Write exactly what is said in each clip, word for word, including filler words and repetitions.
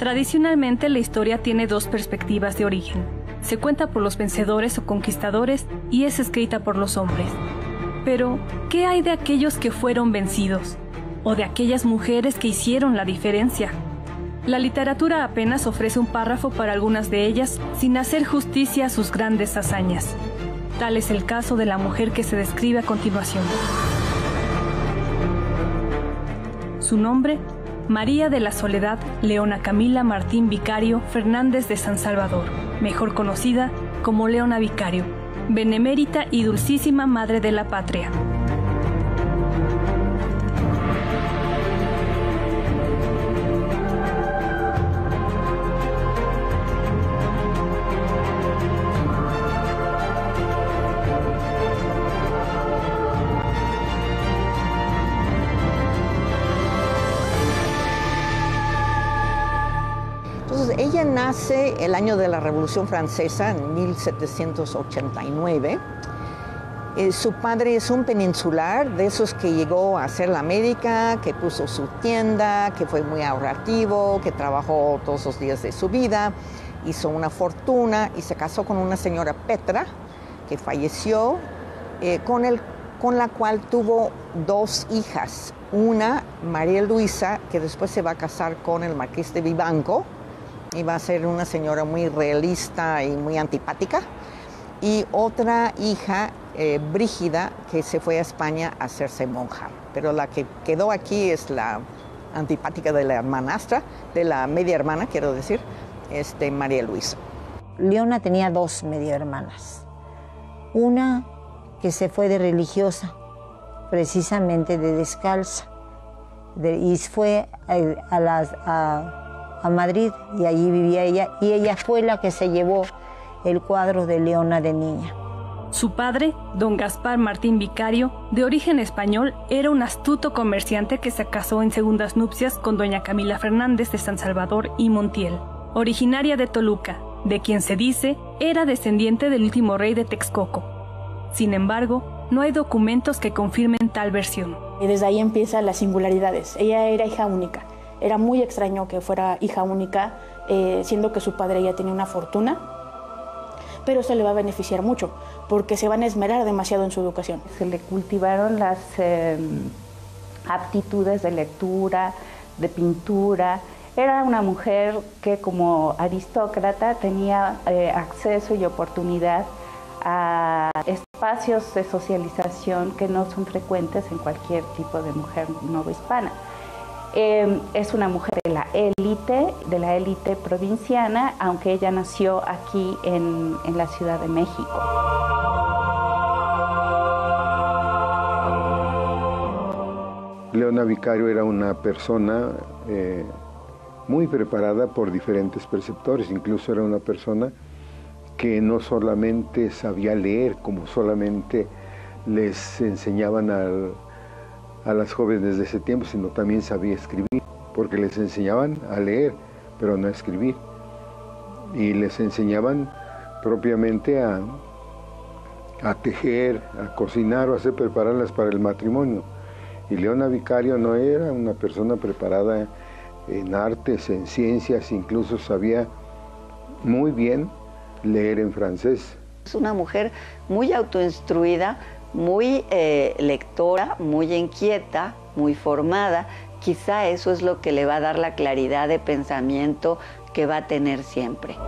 Tradicionalmente, la historia tiene dos perspectivas de origen. Se cuenta por los vencedores o conquistadores y es escrita por los hombres. Pero, ¿qué hay de aquellos que fueron vencidos? ¿O de aquellas mujeres que hicieron la diferencia? La literatura apenas ofrece un párrafo para algunas de ellas sin hacer justicia a sus grandes hazañas. Tal es el caso de la mujer que se describe a continuación. Su nombre, María de la Soledad Leona Camila Martín Vicario Fernández de San Salvador, mejor conocida como Leona Vicario, benemérita y dulcísima madre de la patria. Ella nace el año de la Revolución Francesa, en mil setecientos ochenta y nueve. Eh, su padre es un peninsular, de esos que llegó a hacer la América, que puso su tienda, que fue muy ahorrativo, que trabajó todos los días de su vida, hizo una fortuna y se casó con una señora Petra, que falleció, eh, con, el, con la cual tuvo dos hijas. Una, María Luisa, que después se va a casar con el marqués de Vivanco, y va a ser una señora muy realista y muy antipática. Y otra hija, eh, Brígida, que se fue a España a hacerse monja. Pero la que quedó aquí es la antipática de la hermanastra, de la media hermana, quiero decir, este, María Luisa. Leona tenía dos media hermanas. Una que se fue de religiosa, precisamente de descalza, de, y fue a, a las... A, a Madrid, y allí vivía ella, y ella fue la que se llevó el cuadro de Leona de niña. Su padre, don Gaspar Martín Vicario, de origen español, era un astuto comerciante que se casó en segundas nupcias con doña Camila Fernández de San Salvador y Montiel, originaria de Toluca, de quien se dice era descendiente del último rey de Texcoco. Sin embargo, no hay documentos que confirmen tal versión. Y desde ahí empiezan las singularidades. Ella era hija única. Era muy extraño que fuera hija única, eh, siendo que su padre ya tenía una fortuna, pero eso le va a beneficiar mucho, porque se van a esmerar demasiado en su educación. Se le cultivaron las eh, aptitudes de lectura, de pintura. Era una mujer que como aristócrata tenía eh, acceso y oportunidad a espacios de socialización que no son frecuentes en cualquier tipo de mujer novohispana. Eh, es una mujer de la élite, de la élite provinciana, aunque ella nació aquí en, en la Ciudad de México. Leona Vicario era una persona eh, muy preparada por diferentes preceptores, incluso era una persona que no solamente sabía leer, como solamente les enseñaban al a las jóvenes de ese tiempo, sino también sabía escribir, porque les enseñaban a leer, pero no a escribir. Y les enseñaban propiamente a, a tejer, a cocinar o a hacer prepararlas para el matrimonio. Y Leona Vicario no era una persona preparada en artes, en ciencias, incluso sabía muy bien leer en francés. Es una mujer muy autoinstruida, muy eh, lectora, muy inquieta, muy formada. Quizá eso es lo que le va a dar la claridad de pensamiento que va a tener siempre.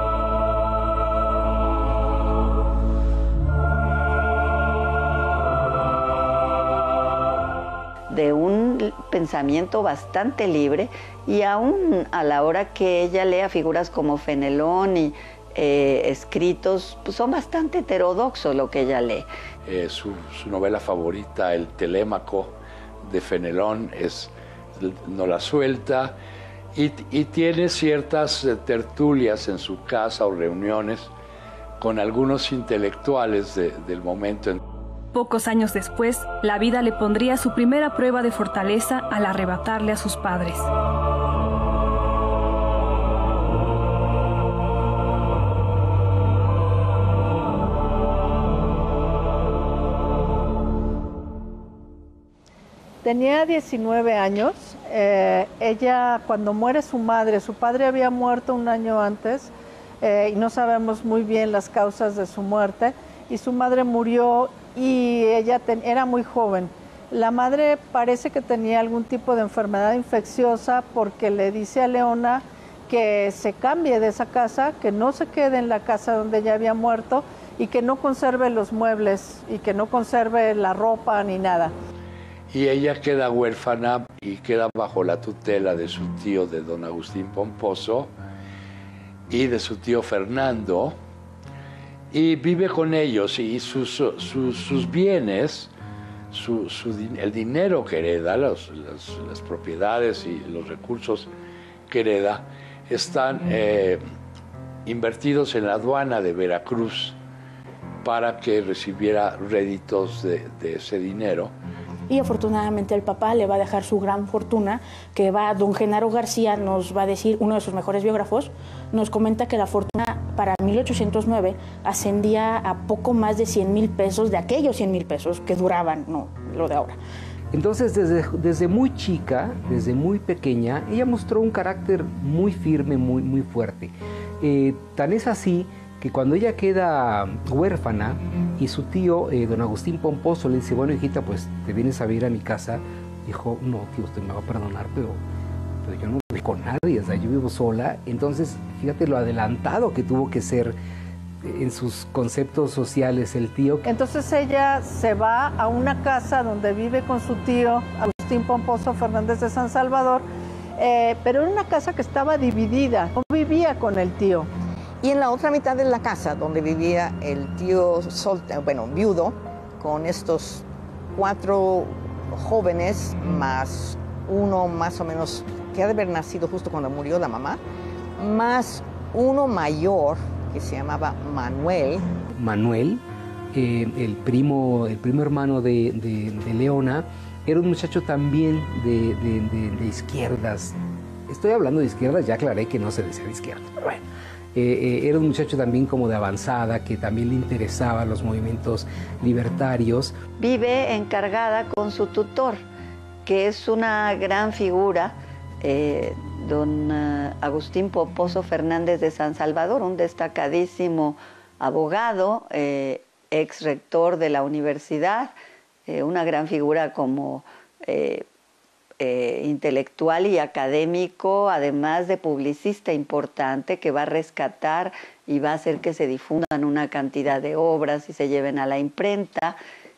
De un pensamiento bastante libre, y aún a la hora que ella lea figuras como Fenelón y eh, escritos, pues son bastante heterodoxos lo que ella lee. Eh, su, su novela favorita, El Telémaco de Fenelón, es, no la suelta, y, y tiene ciertas eh, tertulias en su casa o reuniones con algunos intelectuales de, del momento. Pocos años después, la vida le pondría su primera prueba de fortaleza al arrebatarle a sus padres. Tenía diecinueve años. Eh, ella, cuando muere su madre, su padre había muerto un año antes eh, y no sabemos muy bien las causas de su muerte. Y su madre murió y ella ten, era muy joven. La madre parece que tenía algún tipo de enfermedad infecciosa porque le dice a Leona que se cambie de esa casa, que no se quede en la casa donde ella había muerto y que no conserve los muebles y que no conserve la ropa ni nada. Y ella queda huérfana y queda bajo la tutela de su tío, de don Agustín Pomposo, y de su tío Fernando, y vive con ellos, y sus, sus, sus bienes, su, su, el dinero que hereda, los, las, las propiedades y los recursos que hereda, están eh, invertidos en la aduana de Veracruz para que recibiera réditos de, de ese dinero. Y afortunadamente el papá le va a dejar su gran fortuna, que va, don Genaro García nos va a decir, uno de sus mejores biógrafos, nos comenta que la fortuna para mil ochocientos nueve ascendía a poco más de cien mil pesos, de aquellos cien mil pesos que duraban, no lo de ahora. Entonces, desde, desde muy chica, desde muy pequeña, ella mostró un carácter muy firme, muy, muy fuerte. Eh, tan es así que cuando ella queda huérfana y su tío, eh, don Agustín Pomposo, le dice, bueno, hijita, pues te vienes a vivir a mi casa, dijo, no, tío, usted me va a perdonar, pero, pero yo no vivo con nadie, o sea, yo vivo sola. Entonces, fíjate lo adelantado que tuvo que ser en sus conceptos sociales el tío. Entonces ella se va a una casa donde vive con su tío, Agustín Pomposo Fernández de San Salvador, eh, pero era una casa que estaba dividida, no vivía con el tío. Y en la otra mitad de la casa, donde vivía el tío soltero, bueno, viudo, con estos cuatro jóvenes, más uno más o menos, que ha de haber nacido justo cuando murió la mamá, más uno mayor, que se llamaba Manuel. Manuel, eh, el, primo, el primo hermano de, de, de Leona, era un muchacho también de, de, de, de izquierdas. Estoy hablando de izquierdas, ya aclaré que no se decía de izquierdas, pero bueno. Eh, eh, era un muchacho también como de avanzada, que también le interesaban los movimientos libertarios. Vive encargada con su tutor, que es una gran figura, eh, don uh, Agustín Pomposo Fernández de San Salvador, un destacadísimo abogado, eh, ex rector de la universidad, eh, una gran figura como eh, Eh, intelectual y académico, además de publicista importante, que va a rescatar y va a hacer que se difundan una cantidad de obras y se lleven a la imprenta.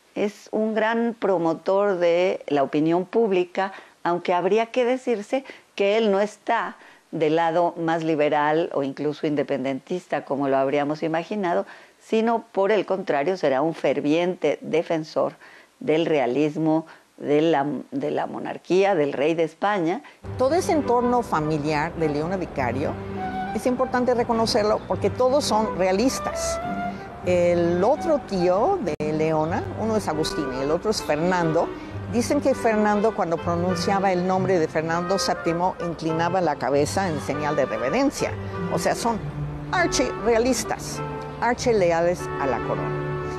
Es un gran promotor de la opinión pública, aunque habría que decirse que él no está del lado más liberal o incluso independentista, como lo habríamos imaginado, sino por el contrario será un ferviente defensor del realismo, De la, de la monarquía, del rey de España. Todo ese entorno familiar de Leona Vicario es importante reconocerlo porque todos son realistas. El otro tío de Leona, uno es Agustín y el otro es Fernando. Dicen que Fernando, cuando pronunciaba el nombre de Fernando séptimo, inclinaba la cabeza en señal de reverencia. O sea, son archi-realistas, archi-leales a la corona.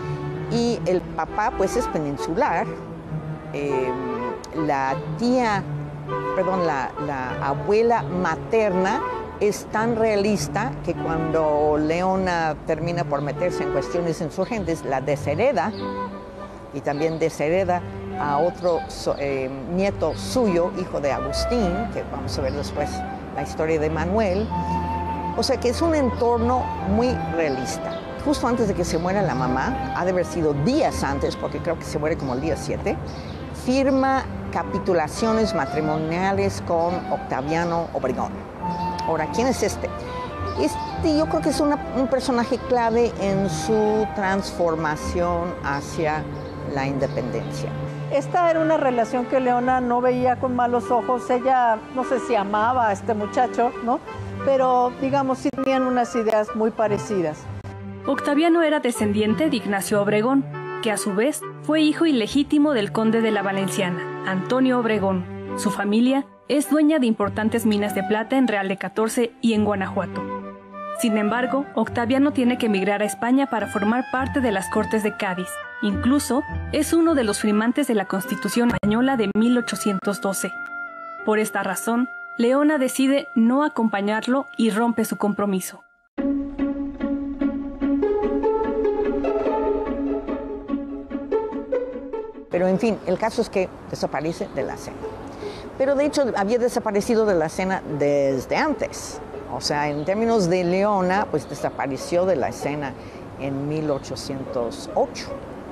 Y el papá, pues, es peninsular. Eh, la tía, perdón, la, la abuela materna es tan realista que cuando Leona termina por meterse en cuestiones insurgentes, la deshereda y también deshereda a otro eh, nieto suyo, hijo de Agustín, que vamos a ver después la historia de Manuel. O sea que es un entorno muy realista. Justo antes de que se muera la mamá, ha de haber sido días antes, porque creo que se muere como el día siete, firma capitulaciones matrimoniales con Octaviano Obregón. Ahora, ¿quién es este? Este yo creo que es una, un personaje clave en su transformación hacia la independencia. Esta era una relación que Leona no veía con malos ojos. Ella, no sé si amaba a este muchacho, ¿no? Pero, digamos, sí tenían unas ideas muy parecidas. Octaviano era descendiente de Ignacio Obregón, que a su vez fue hijo ilegítimo del conde de la Valenciana, Antonio Obregón. Su familia es dueña de importantes minas de plata en Real de catorce y en Guanajuato. Sin embargo, Octaviano tiene que emigrar a España para formar parte de las Cortes de Cádiz, Incluso es uno de los firmantes de la Constitución Española de mil ochocientos doce. Por esta razón, Leona decide no acompañarlo y rompe su compromiso. Pero en fin, el caso es que desaparece de la escena. Pero de hecho había desaparecido de la escena desde antes. O sea, en términos de Leona, pues desapareció de la escena en mil ochocientos ocho.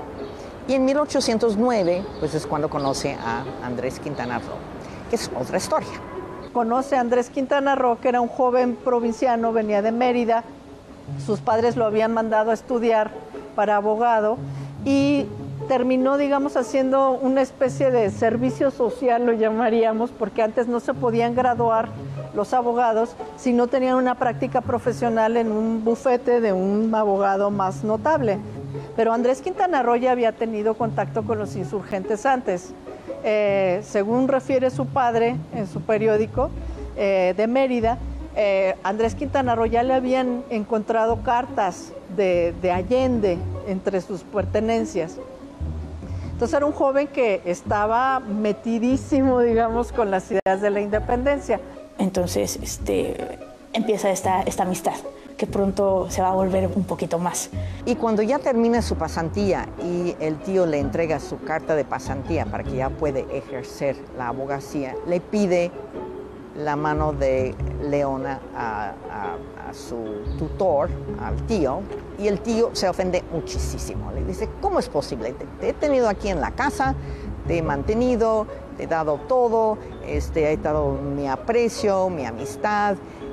Y en mil ochocientos nueve, pues es cuando conoce a Andrés Quintana Roo, que es otra historia. Conoce a Andrés Quintana Roo, que era un joven provinciano, venía de Mérida. Sus padres lo habían mandado a estudiar para abogado y terminó, digamos, haciendo una especie de servicio social, lo llamaríamos, porque antes no se podían graduar los abogados si no tenían una práctica profesional en un bufete de un abogado más notable. Pero Andrés Quintana Roo ya había tenido contacto con los insurgentes antes. Eh, según refiere su padre en su periódico eh, de Mérida, eh, Andrés Quintana Roo ya le habían encontrado cartas de, de Allende entre sus pertenencias. Entonces era un joven que estaba metidísimo, digamos, con las ideas de la independencia. Entonces este, empieza esta, esta amistad, que pronto se va a volver un poquito más. Y cuando ya termina su pasantía y el tío le entrega su carta de pasantía para que ya puede ejercer la abogacía, le pide la mano de Leona a, a, a su tutor, al tío, y el tío se ofende muchísimo. Le dice, ¿cómo es posible? Te, te he tenido aquí en la casa, te he mantenido, te he dado todo, este, he dado mi aprecio, mi amistad,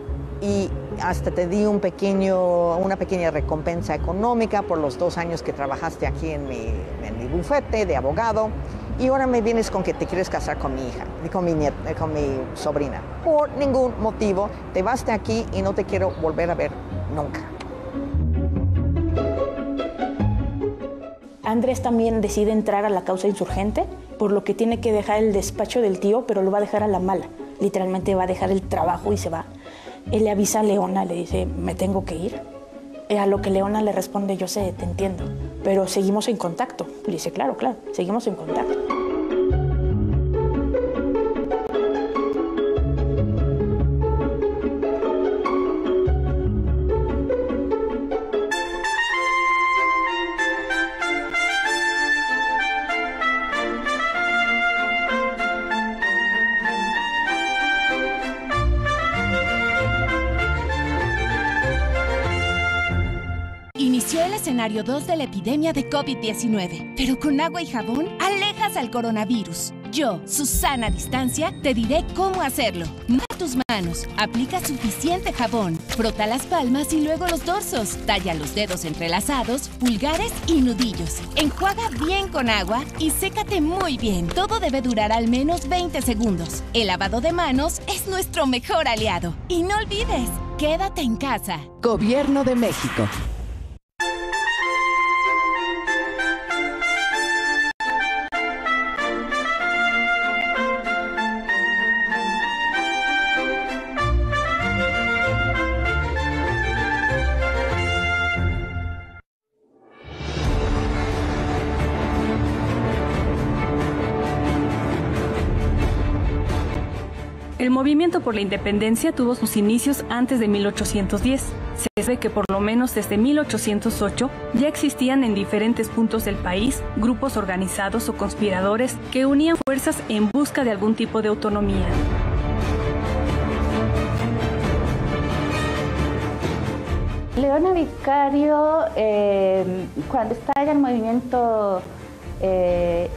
y hasta te di un pequeño, una pequeña recompensa económica por los dos años que trabajaste aquí en mi, en mi bufete de abogado, y ahora me vienes con que te quieres casar con mi hija, con mi, nieta, con mi sobrina. Por ningún motivo, te vas de aquí y no te quiero volver a ver nunca. Andrés también decide entrar a la causa insurgente, por lo que tiene que dejar el despacho del tío, pero lo va a dejar a la mala. Literalmente va a dejar el trabajo y se va. Él le avisa a Leona, le dice, me tengo que ir. A lo que Leona le responde, yo sé, te entiendo, pero seguimos en contacto. Le dice, claro, claro, seguimos en contacto. Escenario dos de la epidemia de COVID diecinueve. Pero con agua y jabón alejas al coronavirus. Yo, Susana Distancia, te diré cómo hacerlo. Mata tus manos, aplica suficiente jabón, frota las palmas y luego los dorsos, talla los dedos entrelazados, pulgares y nudillos. Enjuaga bien con agua y sécate muy bien. Todo debe durar al menos veinte segundos. El lavado de manos es nuestro mejor aliado. Y no olvides, quédate en casa. Gobierno de México. El movimiento por la independencia tuvo sus inicios antes de mil ochocientos diez. Se sabe que por lo menos desde mil ochocientos ocho ya existían en diferentes puntos del país grupos organizados o conspiradores que unían fuerzas en busca de algún tipo de autonomía. Leona Vicario, eh, cuando estalla el movimiento eh,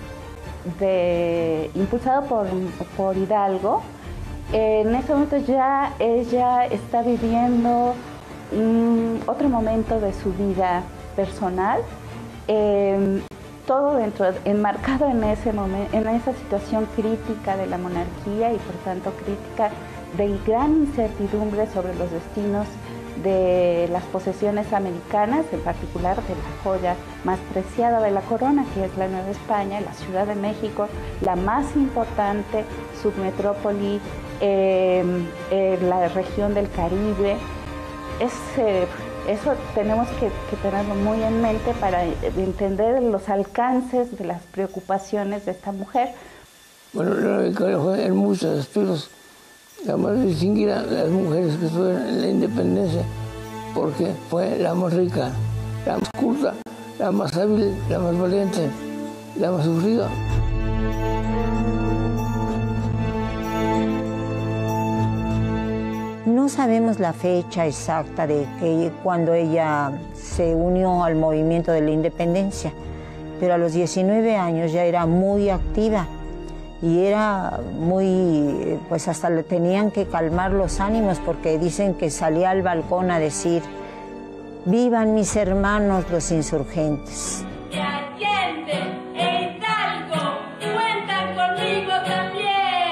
de, impulsado por, por Hidalgo, eh, en ese momento ya ella está viviendo um, otro momento de su vida personal, eh, todo dentro, enmarcado en ese momento, en esa situación crítica de la monarquía y por tanto crítica de gran incertidumbre sobre los destinos de las posesiones americanas, en particular de la joya más preciada de la corona, que es la Nueva España, la Ciudad de México, la más importante submetrópoli eh, en la región del Caribe. Es, eh, Eso tenemos que, que tenerlo muy en mente para entender los alcances de las preocupaciones de esta mujer. Bueno, Leona Vicario fue en muchos aspectos la más distinguida de las mujeres que estuvieron en la independencia, porque fue la más rica, la más culta, la más hábil, la más valiente, la más sufrida. No sabemos la fecha exacta de que cuando ella se unió al movimiento de la independencia, pero a los diecinueve años ya era muy activa y era muy, pues hasta le tenían que calmar los ánimos porque dicen que salía al balcón a decir: "Vivan mis hermanos los insurgentes". De Allende e Hidalgo cuentan conmigo también.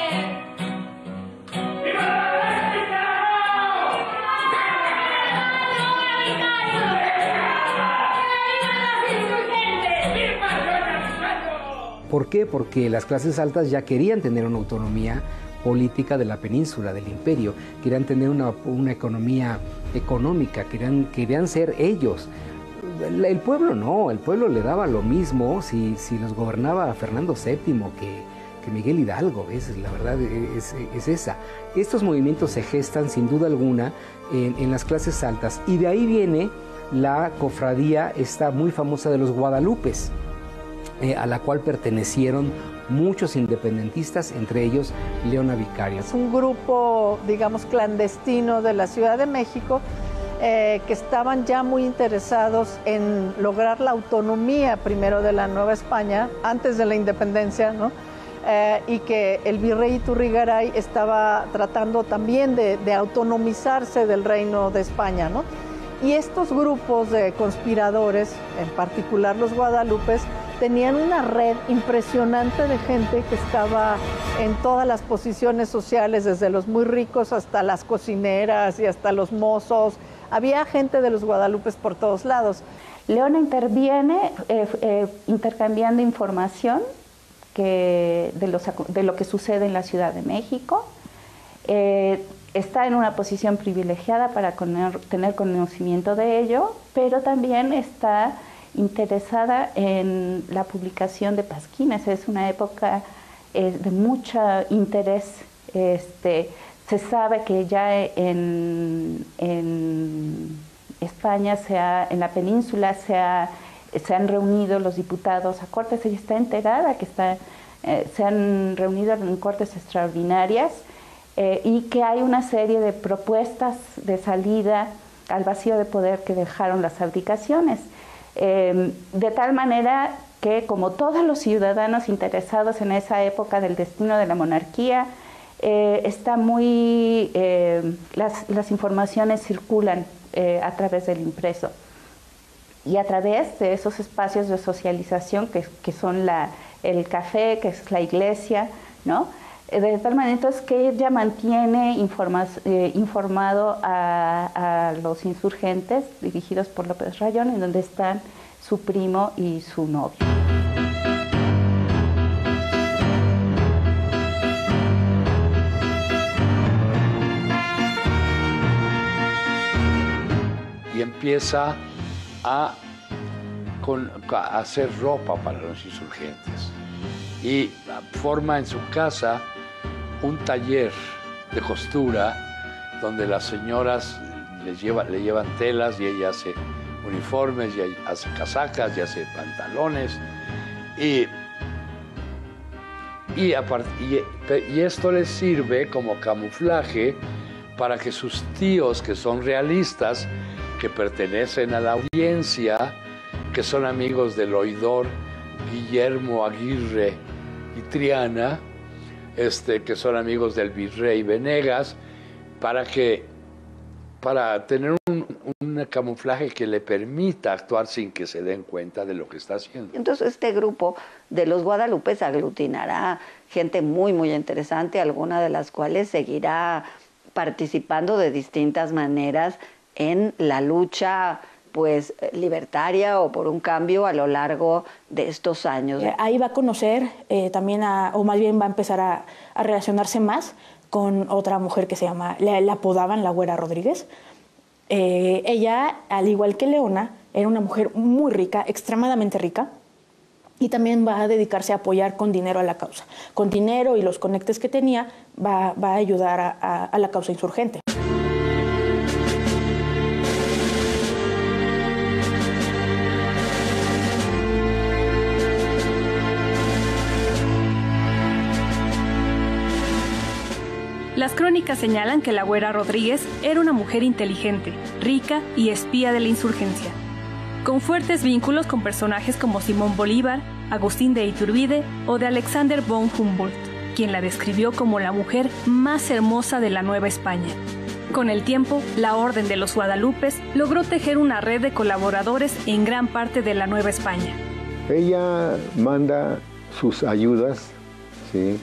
¿Por qué? Porque las clases altas ya querían tener una autonomía política de la península, del imperio, querían tener una, una economía económica, querían, querían ser ellos. El pueblo no, el pueblo le daba lo mismo si, si los gobernaba Fernando séptimo que, que Miguel Hidalgo, ¿ves? La verdad es, es esa. Estos movimientos se gestan sin duda alguna en, en las clases altas y de ahí viene la cofradía esta muy famosa de los Guadalupes, Eh, a la cual pertenecieron muchos independentistas, entre ellos Leona Vicario. Es un grupo, digamos, clandestino de la Ciudad de México eh, que estaban ya muy interesados en lograr la autonomía primero de la Nueva España, antes de la independencia, ¿no? Eh, y que el virrey Iturrigaray estaba tratando también de, de autonomizarse del reino de España, ¿no? Y estos grupos de conspiradores, en particular los Guadalupes, tenían una red impresionante de gente que estaba en todas las posiciones sociales, desde los muy ricos hasta las cocineras y hasta los mozos. Había gente de los Guadalupes por todos lados. Leona interviene eh, eh, intercambiando información que de, los, de lo que sucede en la Ciudad de México. Eh, está en una posición privilegiada para tener, tener conocimiento de ello, pero también está interesada en la publicación de pasquines. Es una época eh, de mucho interés. Este, se sabe que ya en, en España, se ha, en la península, se, ha, se han reunido los diputados a cortes. Ella está enterada que está, eh, se han reunido en cortes extraordinarias eh, y que hay una serie de propuestas de salida al vacío de poder que dejaron las abdicaciones. Eh, de tal manera que, como todos los ciudadanos interesados en esa época del destino de la monarquía, eh, está muy, eh, las, las informaciones circulan eh, a través del impreso y a través de esos espacios de socialización que, que son la, el café, que es la iglesia, ¿no? De tal manera entonces que ella mantiene informa, eh, informado a, a los insurgentes dirigidos por López Rayón, en donde están su primo y su novio. Y empieza a, con, a hacer ropa para los insurgentes. Y forma en su casa un taller de costura donde las señoras les lleva, le llevan telas y ella hace uniformes, y hace casacas, y hace pantalones. Y, y, apart, y, y esto les sirve como camuflaje para que sus tíos, que son realistas, que pertenecen a la audiencia, que son amigos del oidor Guillermo Aguirre y Triana, este, que son amigos del virrey Venegas, para, que, para tener un, un camuflaje que le permita actuar sin que se den cuenta de lo que está haciendo. Entonces este grupo de los Guadalupes aglutinará gente muy, muy interesante, alguna de las cuales seguirá participando de distintas maneras en la lucha pues libertaria o por un cambio a lo largo de estos años. Eh, ahí va a conocer eh, también, a, o más bien va a empezar a, a relacionarse más con otra mujer que se llama, la, la apodaban la Güera Rodríguez, Eh, ella, al igual que Leona, era una mujer muy rica, extremadamente rica, y también va a dedicarse a apoyar con dinero a la causa. Con dinero y los conectes que tenía, va, va a ayudar a, a, a la causa insurgente. Las crónicas señalan que la Güera Rodríguez era una mujer inteligente, rica y espía de la insurgencia, con fuertes vínculos con personajes como Simón Bolívar, Agustín de Iturbide o de Alexander von Humboldt, quien la describió como la mujer más hermosa de la Nueva España. Con el tiempo, la Orden de los Guadalupes logró tejer una red de colaboradores en gran parte de la Nueva España. Ella manda sus ayudas, ¿sí?,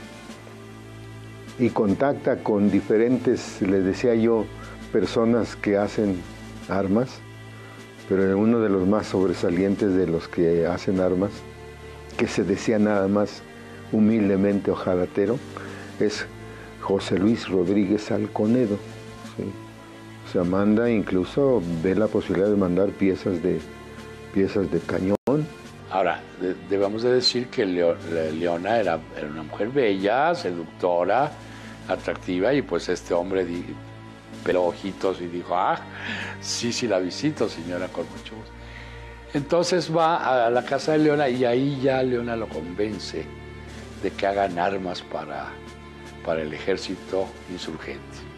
y contacta con diferentes, les decía yo, personas que hacen armas, pero uno de los más sobresalientes de los que hacen armas, que se decía nada más humildemente hojalatero, es José Luis Rodríguez Alconedo. ¿Sí? O sea, manda, incluso ve la posibilidad de mandar piezas de, piezas de cañón. Ahora, de, debemos de decir que Leo, Leona era, era una mujer bella, seductora, atractiva, y pues este hombre di, peló ojitos y dijo, ah, sí, sí la visito, señora, con mucho gusto. Entonces va a la casa de Leona y ahí ya Leona lo convence de que hagan armas para, para el ejército insurgente.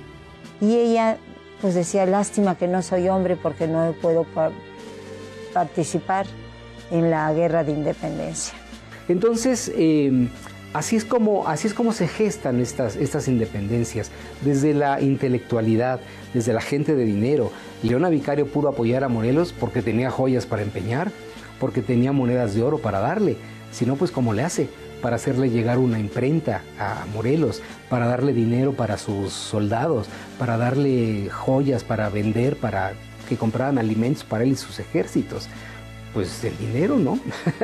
Y ella pues decía, lástima que no soy hombre porque no puedo pa participar en la guerra de independencia. Entonces, eh, así, es como, así es como se gestan estas, estas independencias, desde la intelectualidad, desde la gente de dinero. Leona Vicario pudo apoyar a Morelos porque tenía joyas para empeñar, porque tenía monedas de oro para darle. Si no, pues ¿cómo le hace? Para hacerle llegar una imprenta a Morelos, para darle dinero para sus soldados, para darle joyas para vender, para que compraran alimentos para él y sus ejércitos. Pues el dinero, ¿no?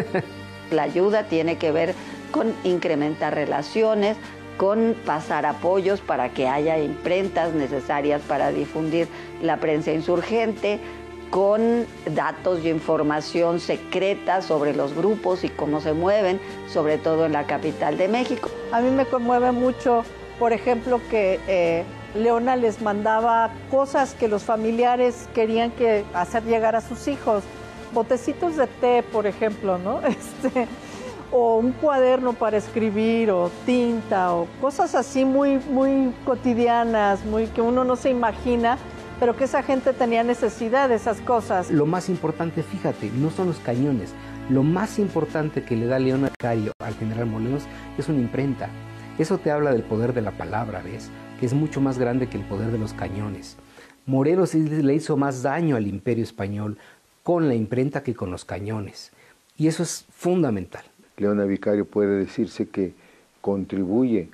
La ayuda tiene que ver con incrementar relaciones, con pasar apoyos para que haya imprentas necesarias para difundir la prensa insurgente, con datos y información secreta sobre los grupos y cómo se mueven, sobre todo en la capital de México. A mí me conmueve mucho, por ejemplo, que eh, Leona les mandaba cosas que los familiares querían que hacer llegar a sus hijos. Botecitos de té, por ejemplo, ¿no? Este, o un cuaderno para escribir, o tinta, o cosas así muy, muy cotidianas, muy, que uno no se imagina, pero que esa gente tenía necesidad de esas cosas. Lo más importante, fíjate, no son los cañones. Lo más importante que le da Leona Vicario al general Morelos es una imprenta. Eso te habla del poder de la palabra, ¿ves? Que es mucho más grande que el poder de los cañones. Morelos le hizo más daño al Imperio Español con la imprenta que con los cañones. Y eso es fundamental. Leona Vicario puede decirse que contribuye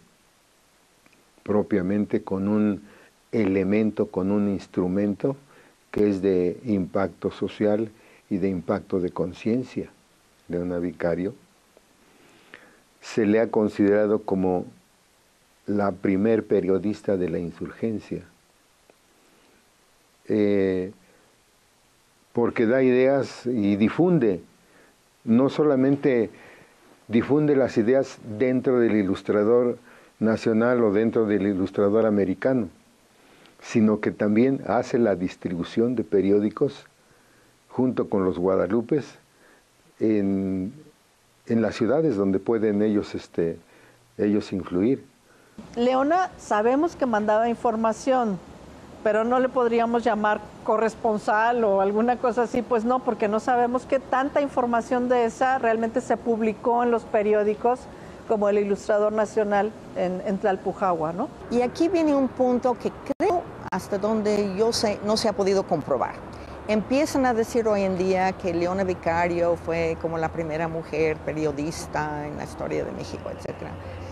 propiamente con un elemento, con un instrumento que es de impacto social y de impacto de conciencia. Leona Vicario se le ha considerado como la primer periodista de la insurgencia. Eh, porque da ideas y difunde, no solamente difunde las ideas dentro del ilustrador nacional o dentro del ilustrador americano, sino que también hace la distribución de periódicos junto con los guadalupes en, en las ciudades donde pueden ellos, este, ellos influir. Leona sabemos que mandaba información, pero no le podríamos llamar corresponsal o alguna cosa así, pues no, porque no sabemos qué tanta información de esa realmente se publicó en los periódicos como el Ilustrador Nacional en, en Tlalpujahua, ¿no? Y aquí viene un punto que creo, hasta donde yo sé, no se ha podido comprobar. Empiezan a decir hoy en día que Leona Vicario fue como la primera mujer periodista en la historia de México, etcétera.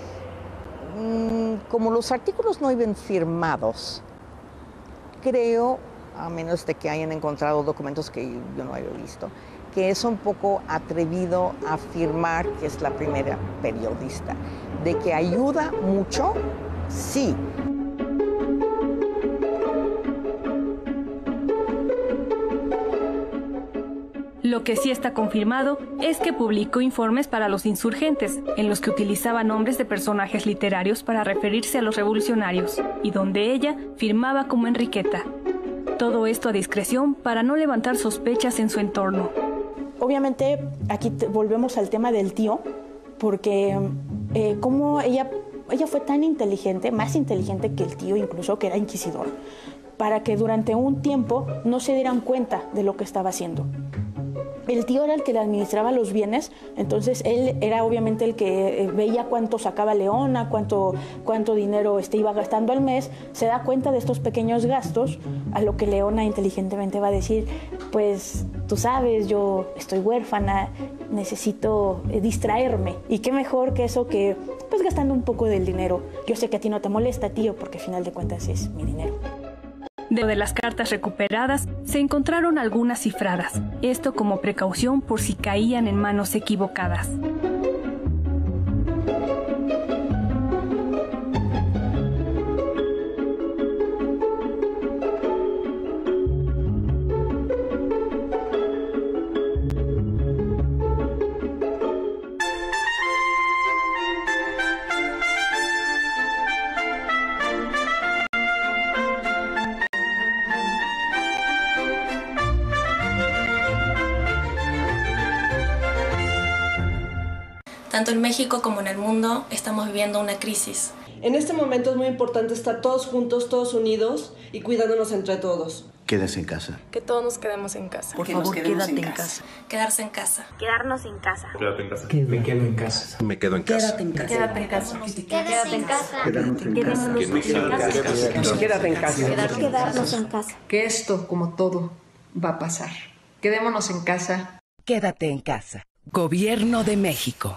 Como los artículos no iban firmados, creo, a menos de que hayan encontrado documentos que yo no haya visto, que es un poco atrevido afirmar que es la primera periodista. De que ayuda mucho, sí. Lo que sí está confirmado es que publicó informes para los insurgentes, en los que utilizaba nombres de personajes literarios para referirse a los revolucionarios, y donde ella firmaba como Enriqueta. Todo esto a discreción para no levantar sospechas en su entorno. Obviamente, aquí te, volvemos al tema del tío, porque eh, como ella, ella fue tan inteligente, más inteligente que el tío incluso, que era inquisidor, para que durante un tiempo no se dieran cuenta de lo que estaba haciendo. El tío era el que le administraba los bienes, entonces él era obviamente el que veía cuánto sacaba Leona, cuánto, cuánto dinero este, iba gastando al mes, se da cuenta de estos pequeños gastos, a lo que Leona inteligentemente va a decir, pues tú sabes, yo estoy huérfana, necesito eh, distraerme, y qué mejor que eso que pues gastando un poco del dinero. Yo sé que a ti no te molesta, tío, porque al final de cuentas es mi dinero. Dentro de las cartas recuperadas se encontraron algunas cifradas, esto como precaución por si caían en manos equivocadas. Tanto en México como en el mundo estamos viviendo una crisis. En este momento es muy importante estar todos juntos, todos unidos y cuidándonos entre todos. Quédese en casa. Que todos nos quedemos en casa. Por favor, quédate en casa. Quedarse en casa. Quedarnos en casa. Quédate en casa. Me quedo en casa. Me quedo en casa. Quédate en casa. Quédate en casa. Quédate en casa. Quédanos en casa. Quédate en casa. Quedarnos en casa. Que esto, como todo, va a pasar. Quedémonos en casa. Quédate en casa. Gobierno de México.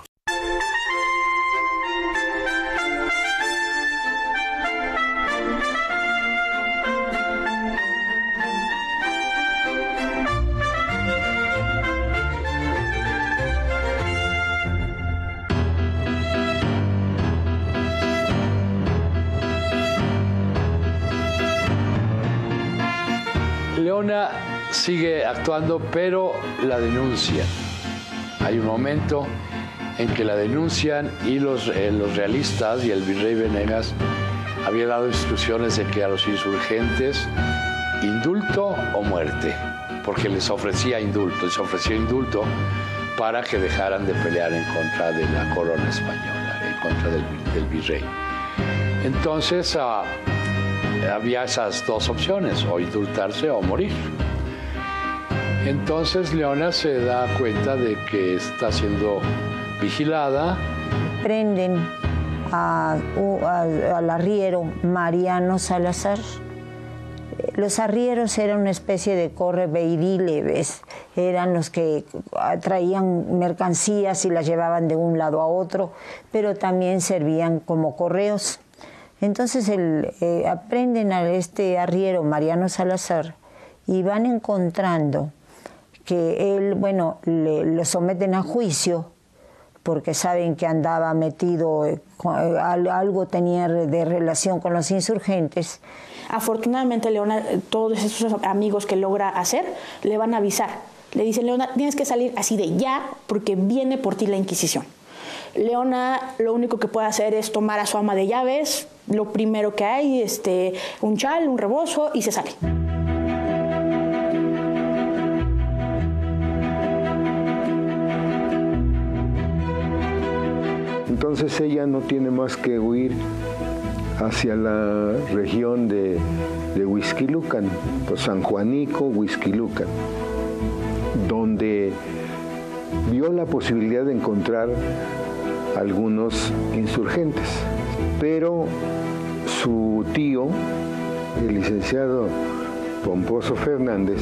Leona sigue actuando, pero la denuncian. Hay un momento en que la denuncian y los, eh, los realistas y el virrey Venegas había dado instrucciones de que a los insurgentes indulto o muerte, porque les ofrecía indulto, les ofreció indulto para que dejaran de pelear en contra de la corona española, en contra del, del virrey. Entonces, uh, había esas dos opciones, o indultarse o morir. Entonces Leona se da cuenta de que está siendo vigilada. Prenden a, a, al arriero Mariano Salazar. Los arrieros eran una especie de correveidiles, eran los que traían mercancías y las llevaban de un lado a otro, pero también servían como correos. Entonces el, eh, aprenden a este arriero Mariano Salazar y van encontrando que él, bueno, le, lo someten a juicio porque saben que andaba metido, eh, con, algo tenía de relación con los insurgentes. Afortunadamente Leona, todos esos amigos que logra hacer, le van a avisar. Le dicen, Leona, tienes que salir así de ya porque viene por ti la Inquisición. Leona lo único que puede hacer es tomar a su ama de llaves, lo primero que hay, este, un chal, un rebozo y se sale. Entonces ella no tiene más que huir hacia la región de, de Huixquilucan, pues San Juanico, Huixquilucan, donde vio la posibilidad de encontrar algunos insurgentes, pero su tío, el licenciado Pomposo Fernández,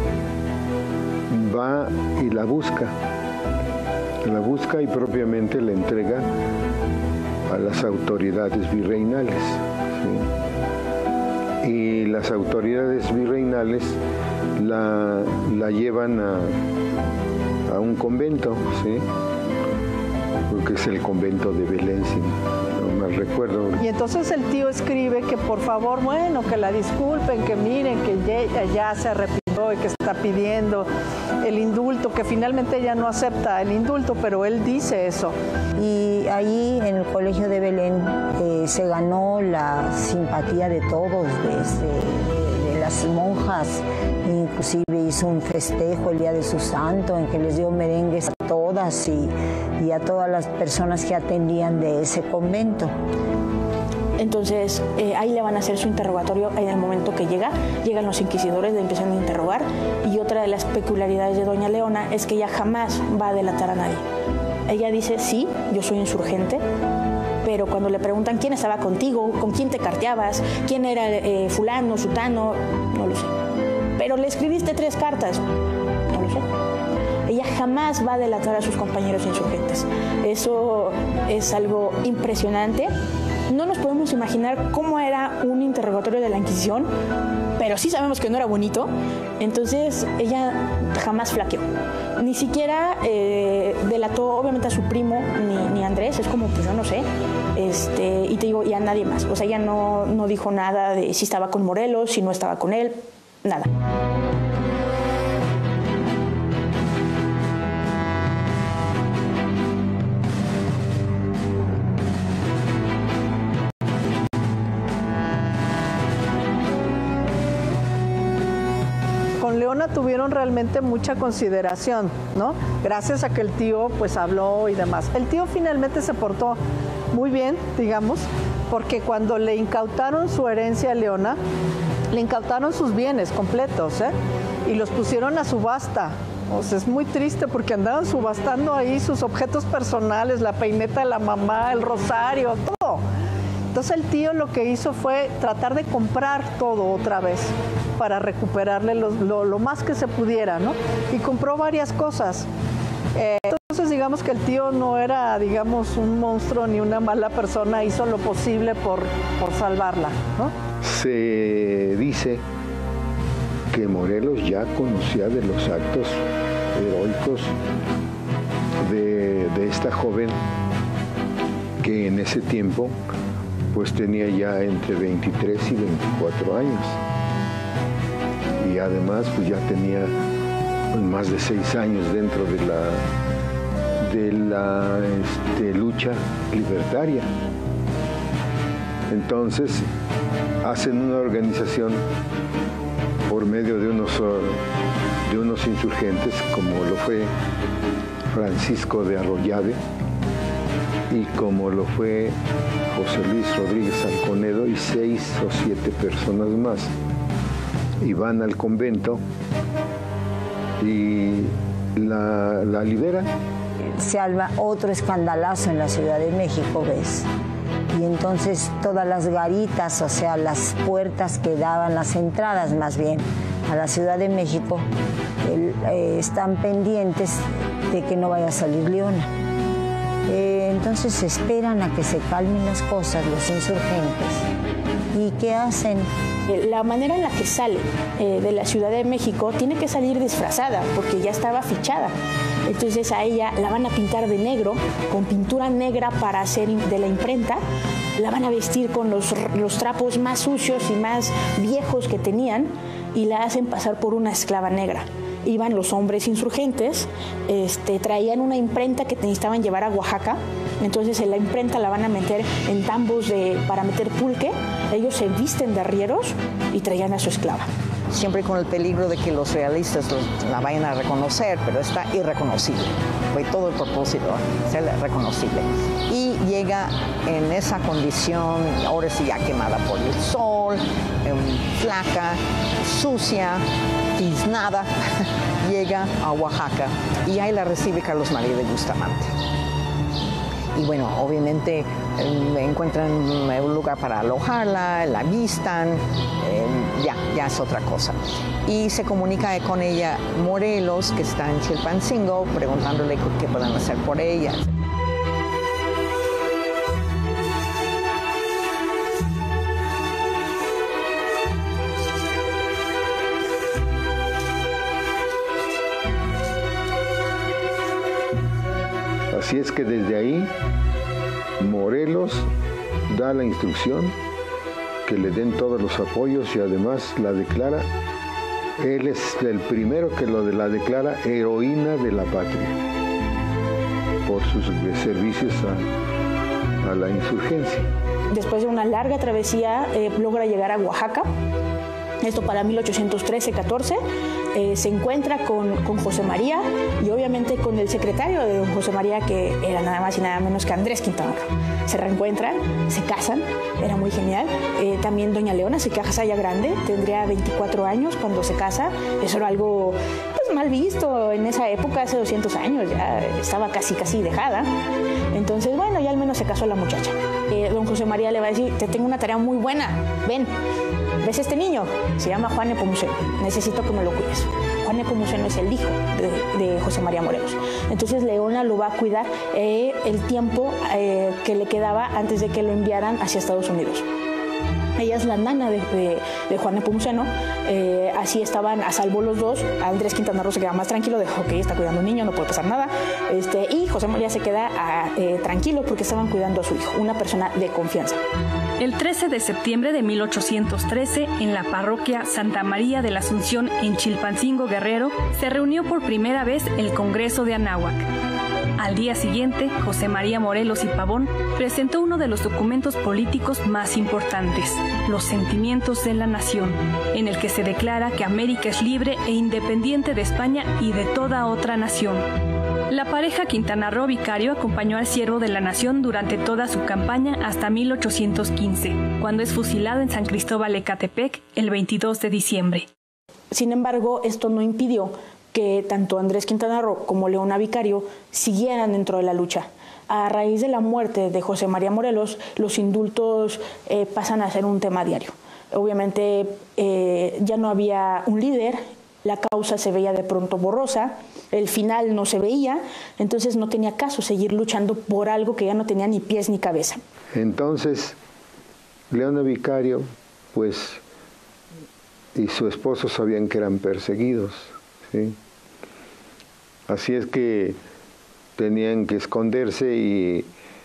va y la busca, la busca y propiamente la entrega a las autoridades virreinales, ¿sí? Y las autoridades virreinales la, la llevan a, a un convento, ¿sí? Que es el convento de Belén, si no me recuerdo. Y entonces el tío escribe que por favor, bueno, que la disculpen, que miren, que ya, ya se arrepintió y que está pidiendo el indulto, que finalmente ella no acepta el indulto, pero él dice eso. Y ahí en el colegio de Belén eh, se ganó la simpatía de todos, desde de, de las monjas, inclusive hizo un festejo el día de su santo en que les dio merengues a todas y, y a todas las personas que atendían de ese convento. Entonces, eh, ahí le van a hacer su interrogatorio en el momento que llega. Llegan los inquisidores, le empiezan a interrogar. Y otra de las peculiaridades de doña Leona es que ella jamás va a delatar a nadie. Ella dice, sí, yo soy insurgente, pero cuando le preguntan quién estaba contigo, con quién te carteabas, quién era eh, fulano, sutano, no lo sé. Pero le escribiste tres cartas, no lo sé. Ella jamás va a delatar a sus compañeros insurgentes. Eso es algo impresionante. No nos podemos imaginar cómo era un interrogatorio de la Inquisición, pero sí sabemos que no era bonito. Entonces ella jamás flaqueó. Ni siquiera eh, delató obviamente a su primo ni, ni a Andrés. Es como, pues yo no sé. Este, y te digo, y a nadie más. O sea, ella no, no dijo nada de si estaba con Morelos, si no estaba con él, nada. Leona tuvieron realmente mucha consideración, ¿no? Gracias a que el tío pues habló y demás. El tío finalmente se portó muy bien, digamos, porque cuando le incautaron su herencia a Leona, le incautaron sus bienes completos, ¿eh? Y los pusieron a subasta. O sea, es muy triste porque andaban subastando ahí sus objetos personales, la peineta de la mamá, el rosario, todo. Entonces el tío lo que hizo fue tratar de comprar todo otra vez para recuperarle lo, lo, lo más que se pudiera, ¿no? Y compró varias cosas. Eh, entonces digamos que el tío no era, digamos, un monstruo ni una mala persona, hizo lo posible por, por salvarla, ¿no? Se dice que Morelos ya conocía de los actos heroicos de, de esta joven que en ese tiempo pues tenía ya entre veintitrés y veinticuatro años. Y además pues ya tenía pues, más de seis años dentro de la, de la este, lucha libertaria. Entonces hacen una organización por medio de unos, de unos insurgentes, como lo fue Francisco de Arroyave y como lo fue José Luis Rodríguez Alconedo y seis o siete personas más. Y van al convento y la, la liberan. Se arma otro escandalazo en la Ciudad de México, ¿ves? Y entonces todas las garitas, o sea, las puertas que daban, las entradas más bien, a la Ciudad de México, el, eh, están pendientes de que no vaya a salir Leona. Eh, entonces esperan a que se calmen las cosas los insurgentes. ¿Y qué hacen? La manera en la que sale eh, de la Ciudad de México tiene que salir disfrazada porque ya estaba fichada. Entonces a ella la van a pintar de negro, con pintura negra para hacer de la imprenta. La van a vestir con los, los trapos más sucios y más viejos que tenían y la hacen pasar por una esclava negra. Iban los hombres insurgentes, este, traían una imprenta que necesitaban llevar a Oaxaca, entonces en la imprenta la van a meter en tambos de, para meter pulque, ellos se visten de arrieros y traían a su esclava. Siempre con el peligro de que los realistas los, la vayan a reconocer, pero está irreconocible. Fue todo el propósito, ser reconocible. Y llega en esa condición, ahora sí ya quemada por el sol, eh, flaca, sucia, tiznada, llega a Oaxaca y ahí la recibe Carlos María de Bustamante. Y bueno, obviamente eh, encuentran un lugar para alojarla, la vistan, eh, ya, ya es otra cosa. Y se comunica con ella Morelos, que está en Chilpancingo, preguntándole qué pueden hacer por ella. Así es que desde ahí Morelos da la instrucción que le den todos los apoyos y además la declara Él es el primero que lo de la declara heroína de la patria por sus servicios a, a la insurgencia. Después de una larga travesía eh, logra llegar a Oaxaca. Esto para mil ochocientos trece catorce, eh, se encuentra con, con José María y obviamente con el secretario de don José María, que era nada más y nada menos que Andrés Quintana Roo. Se reencuentran, se casan, era muy genial. Eh, también doña Leona se casa ya grande, tendría veinticuatro años cuando se casa. Eso era algo pues, mal visto en esa época, hace doscientos años, ya estaba casi casi dejada. Entonces, bueno, ya al menos se casó la muchacha. Eh, don José María le va a decir, te tengo una tarea muy buena, ven. ¿Ves este niño? Se llama Juan Nepomuceno. Necesito que me lo cuides. Juan Nepomuceno es el hijo de, de José María Morelos. Entonces Leona lo va a cuidar eh, el tiempo eh, que le quedaba antes de que lo enviaran hacia Estados Unidos. Ella es la nana de, de, de Juan Nepomuceno, eh, así estaban a salvo los dos. Andrés Quintana Roo se queda más tranquilo, de ok, está cuidando a un niño, no puede pasar nada. Este, y José María se queda a, eh, tranquilo porque estaban cuidando a su hijo, una persona de confianza. El trece de septiembre de mil ochocientos trece, en la parroquia Santa María de la Asunción en Chilpancingo, Guerrero, se reunió por primera vez el Congreso de Anáhuac. Al día siguiente, José María Morelos y Pavón presentó uno de los documentos políticos más importantes, Los Sentimientos de la Nación, en el que se declara que América es libre e independiente de España y de toda otra nación. La pareja Quintana Roo Vicario acompañó al siervo de la nación durante toda su campaña hasta mil ochocientos quince, cuando es fusilado en San Cristóbal Ecatepec el veintidós de diciembre. Sin embargo, esto no impidió que tanto Andrés Quintana Roo como Leona Vicario siguieran dentro de la lucha. A raíz de la muerte de José María Morelos, los indultos eh, pasan a ser un tema diario. Obviamente eh, ya no había un líder, la causa se veía de pronto borrosa, el final no se veía, entonces no tenía caso seguir luchando por algo que ya no tenía ni pies ni cabeza. Entonces, Leona Vicario, pues, y su esposo sabían que eran perseguidos, ¿sí? Así es que tenían que esconderse y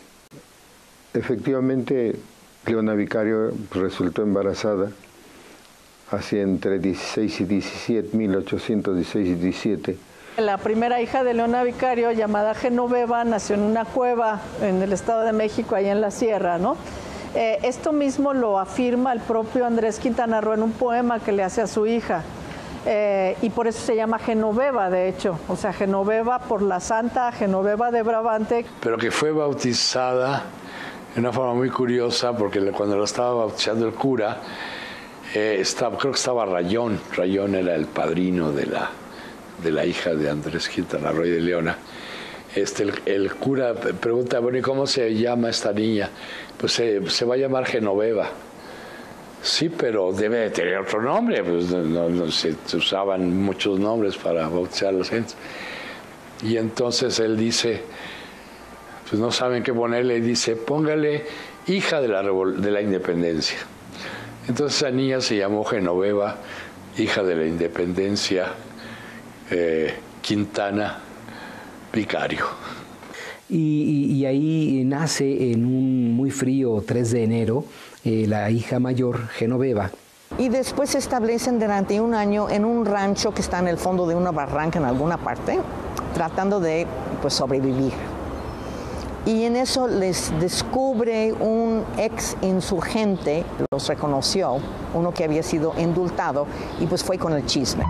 efectivamente Leona Vicario resultó embarazada así entre dieciséis y diecisiete, mil ochocientos dieciséis y diecisiete. La primera hija de Leona Vicario, llamada Genoveva, nació en una cueva en el Estado de México, allá en la sierra, ¿no? Eh, esto mismo lo afirma el propio Andrés Quintana Roo en un poema que le hace a su hija. Eh, y por eso se llama Genoveva, de hecho. O sea, Genoveva por la santa Genoveva de Brabante. Pero que fue bautizada de una forma muy curiosa, porque cuando lo estaba bautizando el cura, eh, estaba, creo que estaba Rayón. Rayón era el padrino de la, de la hija de Andrés Quintana Roo y de Leona. Este, el, el cura pregunta, bueno, ¿y cómo se llama esta niña? Pues se, se va a llamar Genoveva. Sí, pero debe de tener otro nombre, pues no, no, se, se usaban muchos nombres para bautizar a la gente. Y entonces él dice, pues no saben qué ponerle, y dice, póngale hija de la, de la independencia. Entonces esa niña se llamó Genoveva, hija de la independencia, eh, Quintana Vicario. Y, y, y ahí nace en un muy frío tres de enero, Eh, la hija mayor, Genoveva. Y después se establecen durante un año en un rancho que está en el fondo de una barranca en alguna parte, tratando de pues, sobrevivir. Y en eso les descubre un ex insurgente, los reconoció, uno que había sido indultado, y pues fue con el chisme.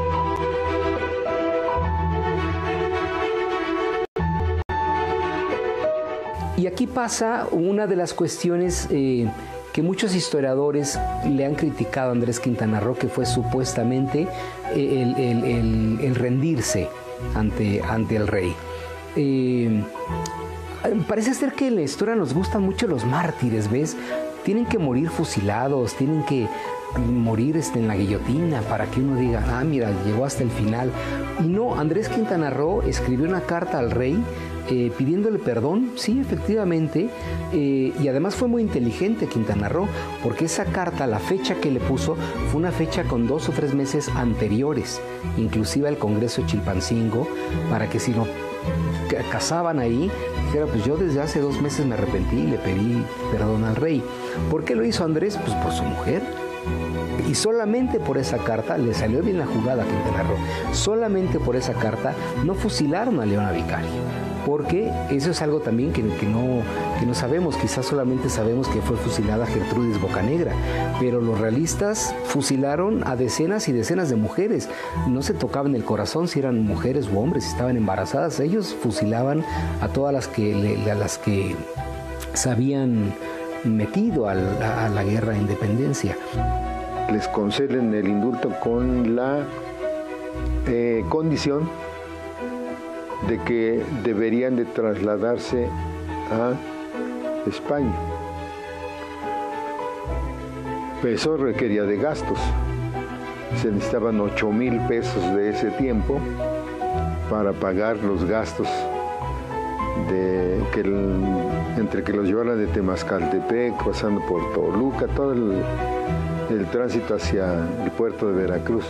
Y aquí pasa una de las cuestiones eh, que muchos historiadores le han criticado a Andrés Quintana Roo, que fue supuestamente el, el, el, el rendirse ante, ante el rey. Eh, parece ser que en la historia nos gustan mucho los mártires, ¿ves? Tienen que morir fusilados, tienen que morir este, en la guillotina para que uno diga, ah, mira, llegó hasta el final. Y no, Andrés Quintana Roo escribió una carta al rey Eh, pidiéndole perdón, sí, efectivamente, eh, y además fue muy inteligente Quintana Roo, porque esa carta, la fecha que le puso, fue una fecha con dos o tres meses anteriores, inclusive al Congreso de Chilpancingo, para que si no casaban ahí, dijera, pues yo desde hace dos meses me arrepentí y le pedí perdón al rey. ¿Por qué lo hizo Andrés? Pues por su mujer, Y solamente por esa carta, le salió bien la jugada a Quintana Roo, solamente por esa carta no fusilaron a Leona Vicario, porque eso es algo también que, que, no, que no sabemos, quizás solamente sabemos que fue fusilada Gertrudis Bocanegra, pero los realistas fusilaron a decenas y decenas de mujeres, no se tocaban el corazón si eran mujeres u hombres, si estaban embarazadas, ellos fusilaban a todas las que, a las que se habían metido a la, a la guerra de independencia. Les conceden el indulto con la eh, condición de que deberían de trasladarse a España. Eso requería de gastos. Se necesitaban ocho mil pesos de ese tiempo para pagar los gastos de que el, entre que los llevaran de Temascaltepec, pasando por Toluca, todo el, el tránsito hacia el puerto de Veracruz.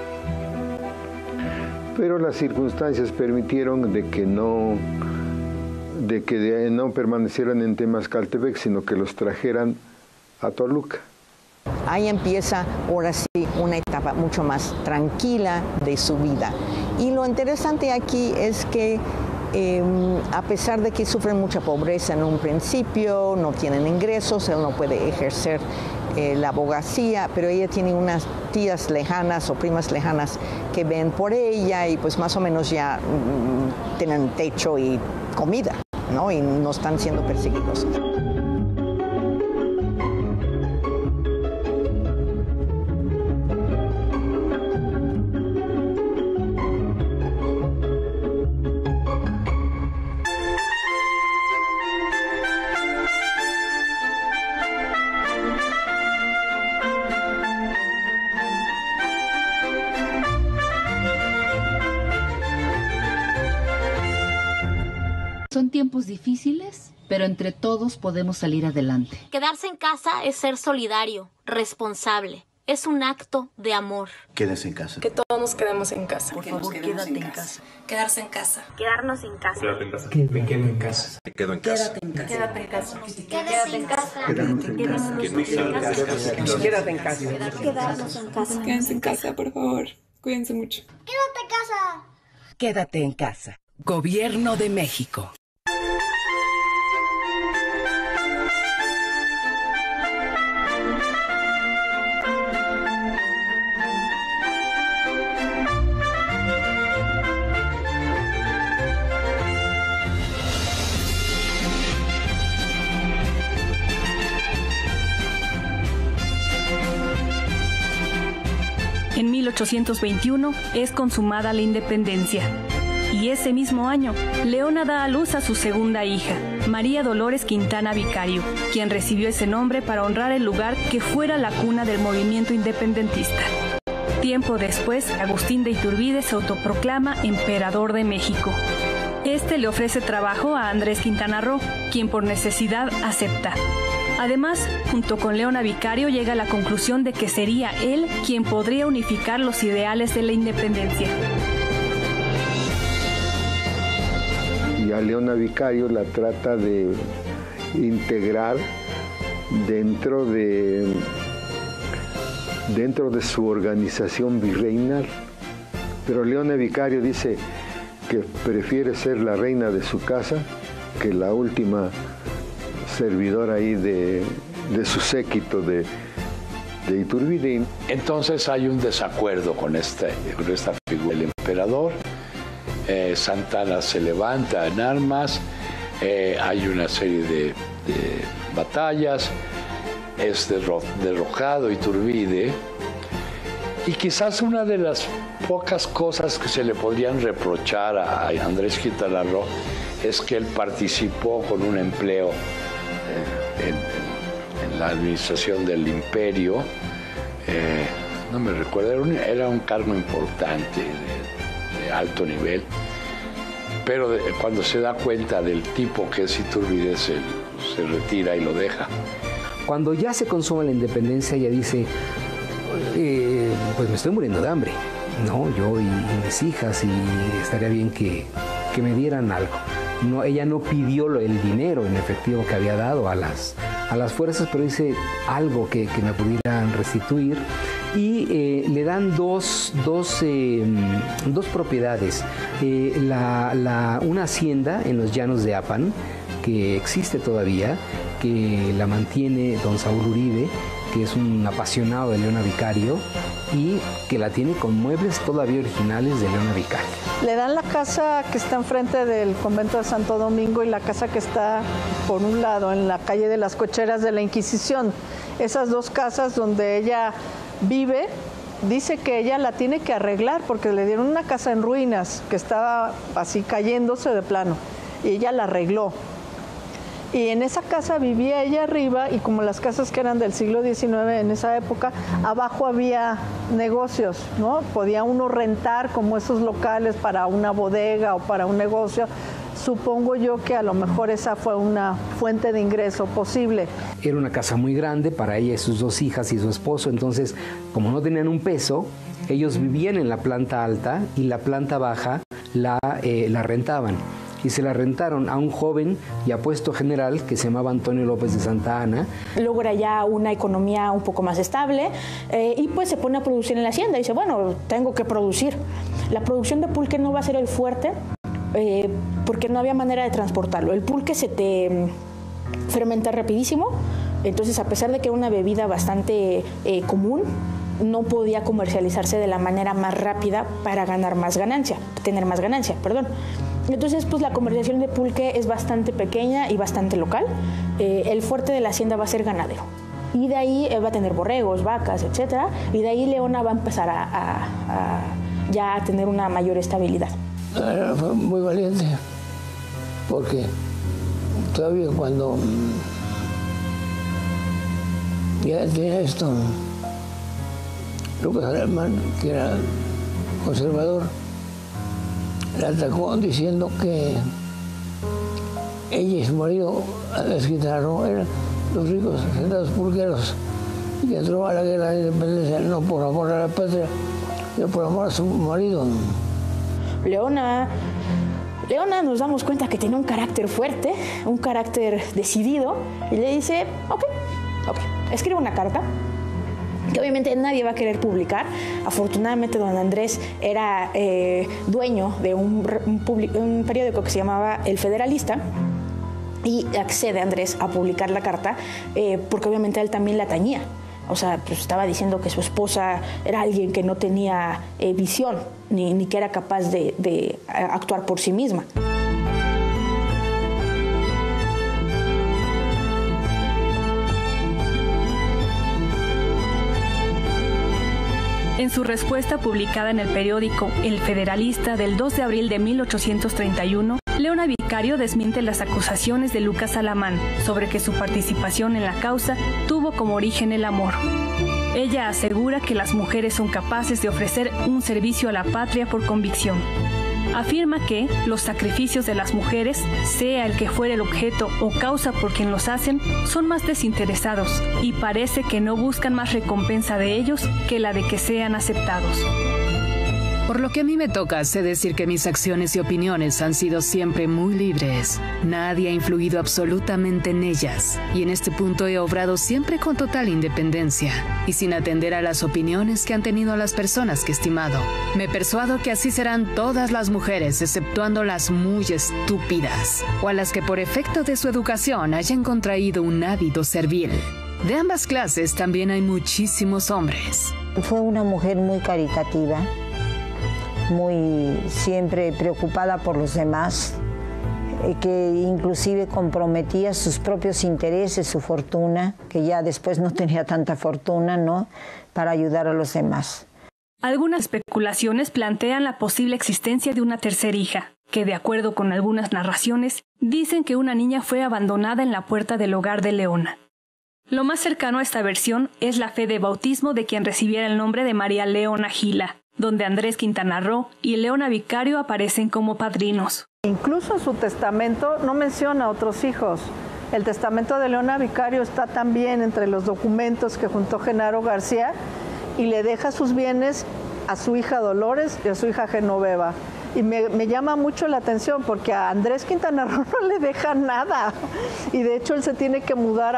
Pero las circunstancias permitieron de que no, de que de, no permanecieran en Temascaltepec, sino que los trajeran a Toluca. Ahí empieza, ahora sí, una etapa mucho más tranquila de su vida. Y lo interesante aquí es que eh, a pesar de que sufren mucha pobreza en un principio, no tienen ingresos, él no puede ejercer eh, la abogacía, pero ella tiene unas tías lejanas o primas lejanas que ven por ella y pues más o menos ya mm, tienen techo y comida, ¿no? Y no están siendo perseguidos. Son tiempos difíciles, pero entre todos podemos salir adelante. Quedarse en casa es ser solidario, responsable. Es un acto de amor. Quédese en casa. Que todos nos quedemos en casa. Por favor, quédate en casa. Quedarse en casa. Quedarnos en casa. Quédate en casa. Me quedo en casa. Me quedo en casa. Quédate en casa. Quédate en casa. Quédate en casa. Quédate en casa. Quédate en casa. Quedarnos en casa. Quédense en casa, por favor. Cuídense mucho. Quédate en casa. Quédate en casa. Gobierno de México. En mil ochocientos veintiuno es consumada la independencia. Y ese mismo año, Leona da a luz a su segunda hija, María Dolores Quintana Vicario, quien recibió ese nombre para honrar el lugar que fuera la cuna del movimiento independentista. Tiempo después, Agustín de Iturbide se autoproclama emperador de México. Este le ofrece trabajo a Andrés Quintana Roo, quien por necesidad acepta. Además, junto con Leona Vicario llega a la conclusión de que sería él quien podría unificar los ideales de la independencia. Y a Leona Vicario la trata de integrar dentro de, dentro de su organización virreinal. Pero Leona Vicario dice que prefiere ser la reina de su casa que la última servidora ahí de, de su séquito de, de Iturbide. Entonces hay un desacuerdo con esta, con esta figura del emperador. Eh, Santana se levanta en armas, eh, hay una serie de, de batallas, es derro derrocado Iturbide, y quizás una de las pocas cosas que se le podrían reprochar a, a Andrés Quintana Roo es que él participó con un empleo eh, en, en la administración del imperio, eh, no me recuerdo, era un, era un cargo importante, de, de alto nivel, pero de, cuando se da cuenta del tipo que es Iturbide, se, se retira y lo deja. Cuando ya se consuma la independencia, ella dice, eh, pues me estoy muriendo de hambre, ¿no? Yo y, y mis hijas, y estaría bien que, que me dieran algo. No, ella no pidió el dinero en efectivo que había dado a las, a las fuerzas, pero hice algo que, que me pudieran restituir. Y eh, le dan dos, dos, eh, dos propiedades. Eh, la, la, una hacienda en los llanos de Apan, que existe todavía, que la mantiene don Saúl Uribe, que es un apasionado de Leona Vicario y que la tiene con muebles todavía originales de Leona Vicario. Le dan la casa que está enfrente del convento de Santo Domingo y la casa que está por un lado en la calle de las Cocheras de la Inquisición. Esas dos casas donde ella vive, dice que ella la tiene que arreglar porque le dieron una casa en ruinas que estaba así cayéndose de plano y ella la arregló. Y en esa casa vivía ella arriba y como las casas que eran del siglo diecinueve en esa época, abajo había negocios, ¿no? Podía uno rentar como esos locales para una bodega o para un negocio. Supongo yo que a lo mejor esa fue una fuente de ingreso posible. Era una casa muy grande para ella y sus dos hijas y su esposo, entonces como no tenían un peso, ellos vivían en la planta alta y la planta baja la, eh, la rentaban. Y se la rentaron a un joven y apuesto general que se llamaba Antonio López de Santa Ana. Logra ya una economía un poco más estable eh, y pues se pone a producir en la hacienda. Dice, bueno, tengo que producir. La producción de pulque no va a ser el fuerte eh, porque no había manera de transportarlo. El pulque se te fermenta rapidísimo, entonces a pesar de que era una bebida bastante eh, común, no podía comercializarse de la manera más rápida para ganar más ganancia, tener más ganancia, perdón. Entonces, pues la comercialización de pulque es bastante pequeña y bastante local. Eh, el fuerte de la hacienda va a ser ganadero. Y de ahí eh, va a tener borregos, vacas, etcétera. Y de ahí Leona va a empezar a, a, a ya a tener una mayor estabilidad. Fue muy valiente, porque todavía cuando ya tenía esto, Lucas Alemán, que era conservador, la atacó diciendo que ella y su marido, Andrés Quintana Roo, eran los ricos sentados pulqueros y que entró a la guerra de independencia no por amor a la patria, sino por amor a su marido. Leona, Leona nos damos cuenta que tenía un carácter fuerte, un carácter decidido, y le dice, ok, ok, escribe una carta que obviamente nadie va a querer publicar. Afortunadamente don Andrés era eh, dueño de un, un, un periódico que se llamaba El Federalista y accede Andrés a publicar la carta eh, porque obviamente él también la tañía. O sea, pues estaba diciendo que su esposa era alguien que no tenía eh, visión ni, ni que era capaz de, de actuar por sí misma. En su respuesta publicada en el periódico El Federalista del dos de abril de mil ochocientos treinta y uno, Leona Vicario desmiente las acusaciones de Lucas Alamán sobre que su participación en la causa tuvo como origen el amor. Ella asegura que las mujeres son capaces de ofrecer un servicio a la patria por convicción. Afirma que los sacrificios de las mujeres, sea el que fuere el objeto o causa por quien los hacen, son más desinteresados y parece que no buscan más recompensa de ellos que la de que sean aceptados. Por lo que a mí me toca, sé decir que mis acciones y opiniones han sido siempre muy libres. Nadie ha influido absolutamente en ellas, y en este punto he obrado siempre con total independencia, y sin atender a las opiniones que han tenido las personas que he estimado. Me persuado que así serán todas las mujeres, exceptuando las muy estúpidas, o a las que por efecto de su educación hayan contraído un hábito servil. De ambas clases también hay muchísimos hombres. Fue una mujer muy caritativa, muy siempre preocupada por los demás, eh, que inclusive comprometía sus propios intereses, su fortuna, que ya después no tenía tanta fortuna, ¿no?, para ayudar a los demás. Algunas especulaciones plantean la posible existencia de una tercera hija, que de acuerdo con algunas narraciones, dicen que una niña fue abandonada en la puerta del hogar de Leona. Lo más cercano a esta versión es la fe de bautismo de quien recibiera el nombre de María Leona Gila, donde Andrés Quintana Roo y Leona Vicario aparecen como padrinos. Incluso en su testamento no menciona a otros hijos. El testamento de Leona Vicario está también entre los documentos que juntó Genaro García y le deja sus bienes a su hija Dolores y a su hija Genoveva. Y me, me llama mucho la atención porque a Andrés Quintana Roo no le deja nada. Y de hecho él se tiene que mudar a otra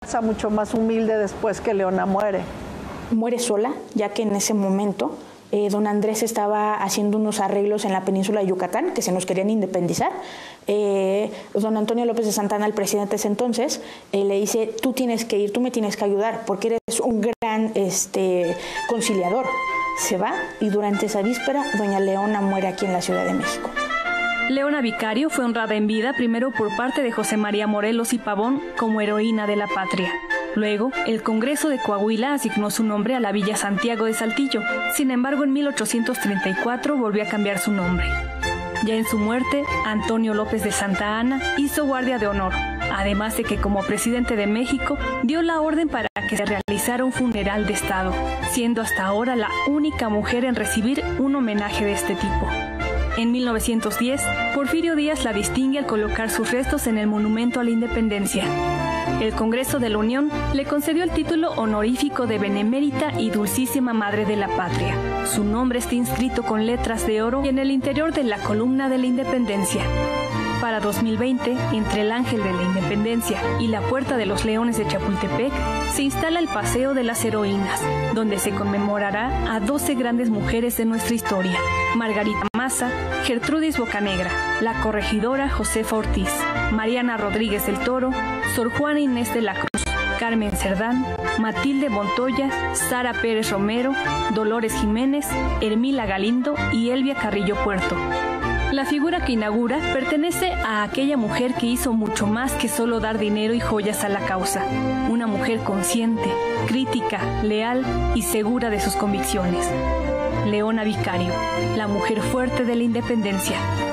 mucho más humilde después que Leona muere. Muere sola, ya que en ese momento eh, don Andrés estaba haciendo unos arreglos en la península de Yucatán, que se nos querían independizar. Eh, don Antonio López de Santa Anna, el presidente de ese entonces, eh, le dice, tú tienes que ir, tú me tienes que ayudar, porque eres un gran este, conciliador. Se va y durante esa víspera, doña Leona muere aquí en la Ciudad de México. Leona Vicario fue honrada en vida primero por parte de José María Morelos y Pavón como heroína de la patria. Luego, el Congreso de Coahuila asignó su nombre a la Villa Santiago de Saltillo. Sin embargo, en mil ochocientos treinta y cuatro volvió a cambiar su nombre. Ya en su muerte, Antonio López de Santa Anna hizo guardia de honor, además de que como presidente de México dio la orden para que se realizara un funeral de Estado, siendo hasta ahora la única mujer en recibir un homenaje de este tipo. En mil novecientos diez, Porfirio Díaz la distingue al colocar sus restos en el Monumento a la Independencia. El Congreso de la Unión le concedió el título honorífico de Benemérita y Dulcísima Madre de la Patria. Su nombre está inscrito con letras de oro en el interior de la columna de la Independencia. Para dos mil veinte, entre el Ángel de la Independencia y la Puerta de los Leones de Chapultepec, se instala el Paseo de las Heroínas, donde se conmemorará a doce grandes mujeres de nuestra historia: Margarita Maza, Gertrudis Bocanegra, la corregidora Josefa Ortiz, Mariana Rodríguez del Toro, Sor Juana Inés de la Cruz, Carmen Cerdán, Matilde Montoya, Sara Pérez Romero, Dolores Jiménez, Hermila Galindo y Elvia Carrillo Puerto. La figura que inaugura pertenece a aquella mujer que hizo mucho más que solo dar dinero y joyas a la causa. Una mujer consciente, crítica, leal y segura de sus convicciones. Leona Vicario, la mujer fuerte de la independencia.